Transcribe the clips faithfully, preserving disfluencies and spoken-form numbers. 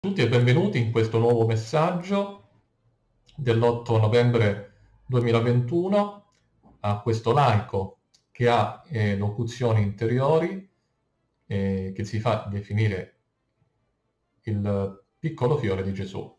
Tutti e benvenuti in questo nuovo messaggio dell'otto novembre duemilaventuno a questo laico che ha eh, locuzioni interiori eh, che si fa definire il piccolo fiore di Gesù.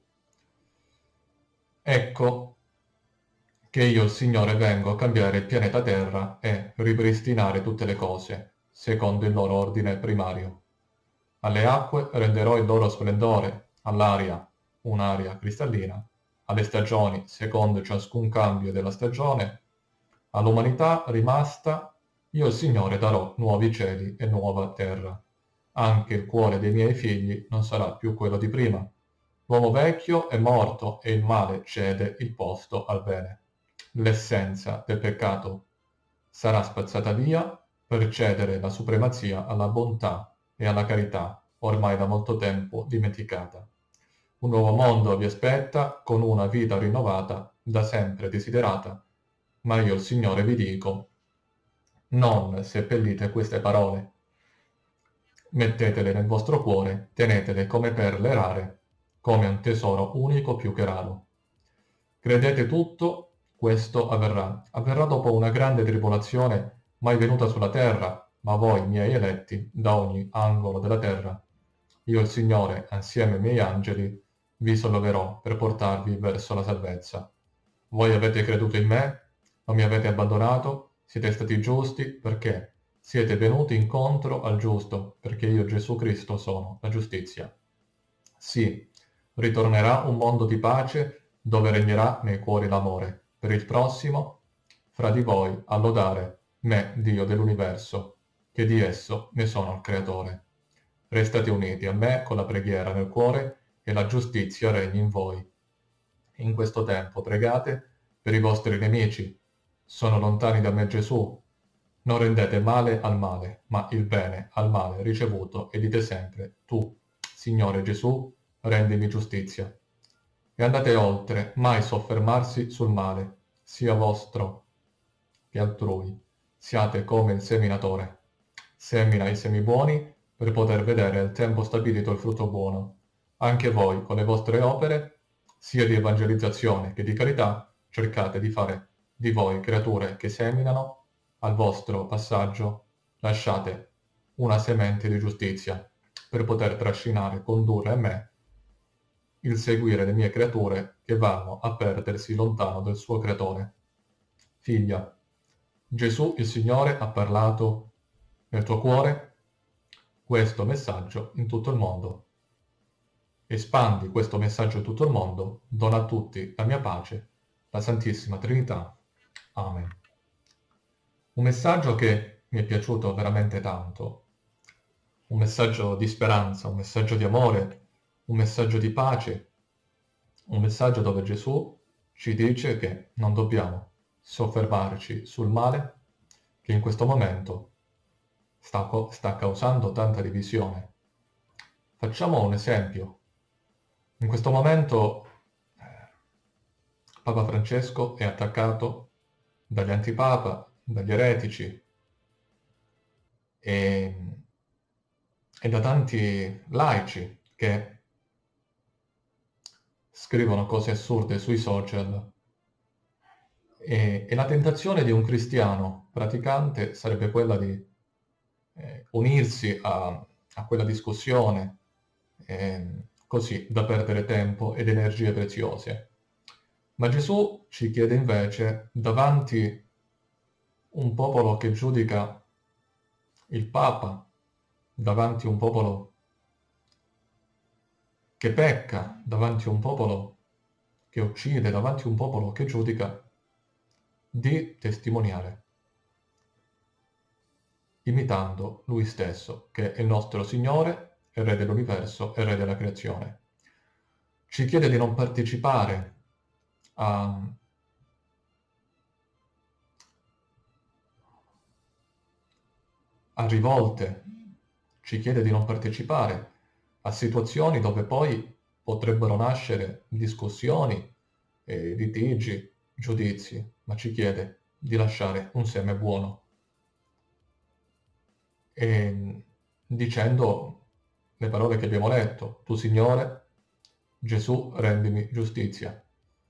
Ecco che io, il Signore, vengo a cambiare il pianeta Terra e ripristinare tutte le cose secondo il loro ordine primario. Alle acque renderò il loro splendore, all'aria un'aria cristallina, alle stagioni secondo ciascun cambio della stagione, all'umanità rimasta io il Signore darò nuovi cieli e nuova terra. Anche il cuore dei miei figli non sarà più quello di prima. L'uomo vecchio è morto e il male cede il posto al bene. L'essenza del peccato sarà spazzata via per cedere la supremazia alla bontà e alla carità, ormai da molto tempo dimenticata. Un nuovo mondo vi aspetta, con una vita rinnovata, da sempre desiderata. Ma io, il Signore, vi dico, non seppellite queste parole. Mettetele nel vostro cuore, tenetele come perle rare, come un tesoro unico più che raro. Credete tutto, questo avverrà. Avverrà dopo una grande tribolazione mai venuta sulla terra, ma voi, miei eletti, da ogni angolo della terra. Io, il Signore, assieme ai miei angeli, vi solleverò per portarvi verso la salvezza. Voi avete creduto in me, non mi avete abbandonato, siete stati giusti perché siete venuti incontro al giusto, perché io, Gesù Cristo, sono la giustizia. Sì, ritornerà un mondo di pace dove regnerà nei cuori l'amore per il prossimo, fra di voi a lodare me, Dio dell'universo, che di esso ne sono il creatore. Restate uniti a me con la preghiera nel cuore e la giustizia regni in voi. In questo tempo pregate per i vostri nemici. Sono lontani da me Gesù. Non rendete male al male, ma il bene al male ricevuto e dite sempre, tu, Signore Gesù, rendimi giustizia. E andate oltre, mai soffermarsi sul male, sia vostro che altrui. Siate come il seminatore. Semina i semi buoni per poter vedere al tempo stabilito il frutto buono. Anche voi, con le vostre opere, sia di evangelizzazione che di carità, cercate di fare di voi creature che seminano. Al vostro passaggio lasciate una semente di giustizia per poter trascinare e condurre a me il seguire le mie creature che vanno a perdersi lontano del suo creatore. Figlia, Gesù il Signore ha parlato nel tuo cuore questo messaggio in tutto il mondo. Espandi questo messaggio in tutto il mondo, dona a tutti la mia pace, la Santissima Trinità. Amen. Un messaggio che mi è piaciuto veramente tanto, un messaggio di speranza, un messaggio di amore, un messaggio di pace, un messaggio dove Gesù ci dice che non dobbiamo soffermarci sul male che in questo momento sta, sta causando tanta divisione. Facciamo un esempio. In questo momento eh, Papa Francesco è attaccato dagli antipapa, dagli eretici e, e da tanti laici che scrivono cose assurde sui social. E, e la tentazione di un cristiano praticante sarebbe quella di eh, unirsi a, a quella discussione, eh, così da perdere tempo ed energie preziose. Ma Gesù ci chiede invece, davanti un popolo che giudica il Papa, davanti un popolo che pecca, davanti un popolo che uccide, davanti un popolo che giudica, di testimoniare, imitando Lui stesso, che è il nostro Signore, è Re dell'universo e Re della creazione. Ci chiede di non partecipare a, a rivolte, ci chiede di non partecipare a situazioni dove poi potrebbero nascere discussioni, eh, litigi, giudizi, ma ci chiede di lasciare un seme buono. E dicendo le parole che abbiamo letto, tu Signore Gesù, rendimi giustizia.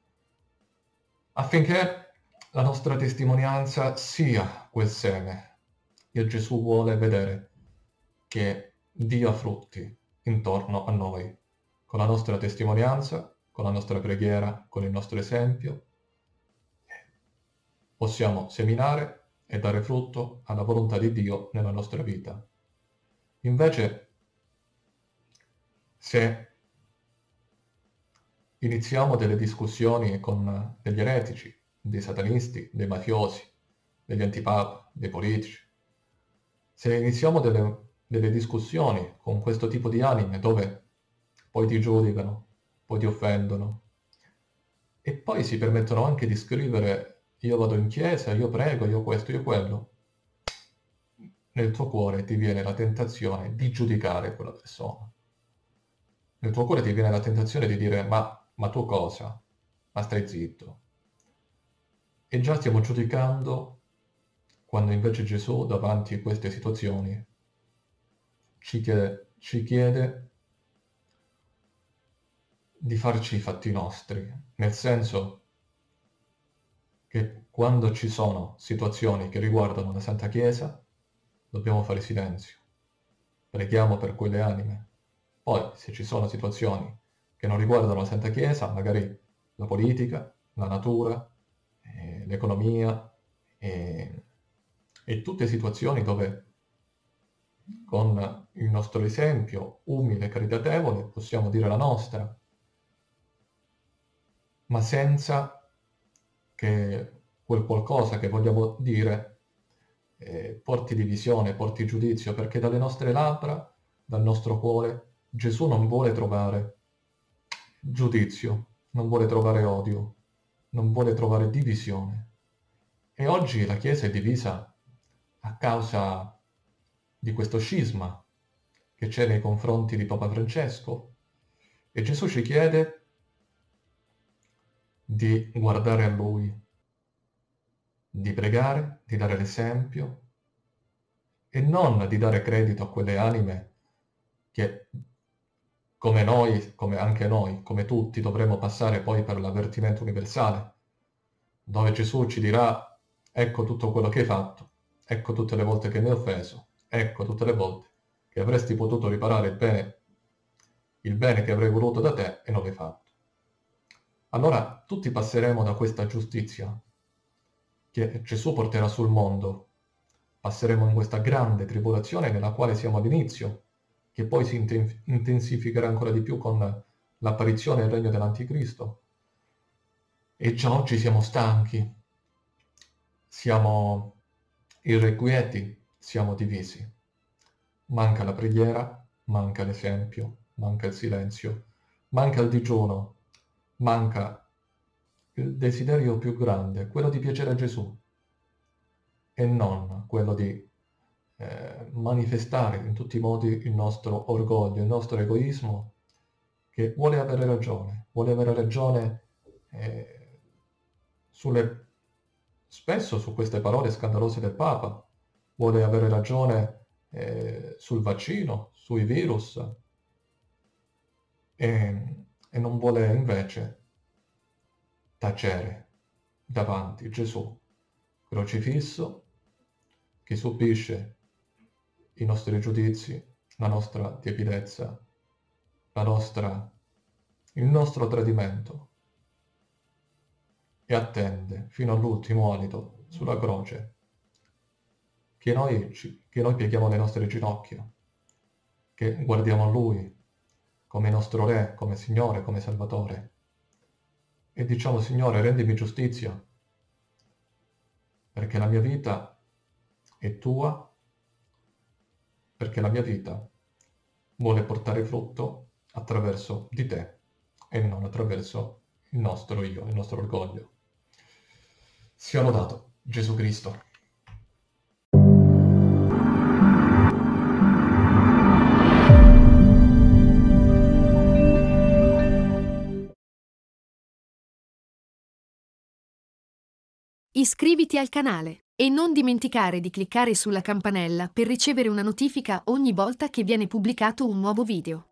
Affinché la nostra testimonianza sia quel seme che Gesù vuole vedere che dia frutti intorno a noi, con la nostra testimonianza, con la nostra preghiera, con il nostro esempio, possiamo seminare e dare frutto alla volontà di Dio nella nostra vita. Invece, se iniziamo delle discussioni con degli eretici, dei satanisti, dei mafiosi, degli antipapa, dei politici, se iniziamo delle, delle discussioni con questo tipo di anime dove poi ti giudicano, poi ti offendono, e poi si permettono anche di scrivere io vado in chiesa, io prego, io questo, io quello, nel tuo cuore ti viene la tentazione di giudicare quella persona. Nel tuo cuore ti viene la tentazione di dire ma, ma tu cosa? Ma stai zitto. E già stiamo giudicando quando invece Gesù davanti a queste situazioni ci chiede, ci chiede di farci i fatti nostri, nel senso che quando ci sono situazioni che riguardano la Santa Chiesa dobbiamo fare silenzio, preghiamo per quelle anime. Poi se ci sono situazioni che non riguardano la Santa Chiesa, magari la politica, la natura, eh, l'economia eh, e tutte situazioni dove con il nostro esempio umile e caritatevole possiamo dire la nostra, ma senza che quel qualcosa che vogliamo dire eh, porti divisione, porti giudizio, perché dalle nostre labbra, dal nostro cuore, Gesù non vuole trovare giudizio, non vuole trovare odio, non vuole trovare divisione. E oggi la Chiesa è divisa a causa di questo scisma che c'è nei confronti di Papa Francesco, e Gesù ci chiede di guardare a Lui, di pregare, di dare l'esempio e non di dare credito a quelle anime che, come noi, come anche noi, come tutti, dovremo passare poi per l'avvertimento universale, dove Gesù ci dirà ecco tutto quello che hai fatto, ecco tutte le volte che mi hai offeso, ecco tutte le volte che avresti potuto riparare il bene, il bene che avrei voluto da te e non l'hai fatto. Allora tutti passeremo da questa giustizia che Gesù porterà sul mondo. Passeremo in questa grande tribolazione nella quale siamo all'inizio, che poi si intensificherà ancora di più con l'apparizione del regno dell'Anticristo. E già oggi siamo stanchi, siamo irrequieti, siamo divisi. Manca la preghiera, manca l'esempio, manca il silenzio, manca il digiuno, manca il desiderio più grande, quello di piacere a Gesù, e non quello di eh, manifestare in tutti i modi il nostro orgoglio, il nostro egoismo, che vuole avere ragione, vuole avere ragione eh, sulle, spesso su queste parole scandalose del Papa, vuole avere ragione eh, sul vaccino, sui virus, e, e non vuole invece tacere davanti Gesù crocifisso, che subisce i nostri giudizi, la nostra tiepidezza, la nostra, il nostro tradimento, e attende fino all'ultimo alito sulla croce che noi, che noi pieghiamo le nostre ginocchia, che guardiamo a Lui come nostro Re, come Signore, come Salvatore, e diciamo Signore rendimi giustizia, perché la mia vita è tua, perché la mia vita vuole portare frutto attraverso di te e non attraverso il nostro io, il nostro orgoglio. Sia lodato Gesù Cristo. Iscriviti al canale e non dimenticare di cliccare sulla campanella per ricevere una notifica ogni volta che viene pubblicato un nuovo video.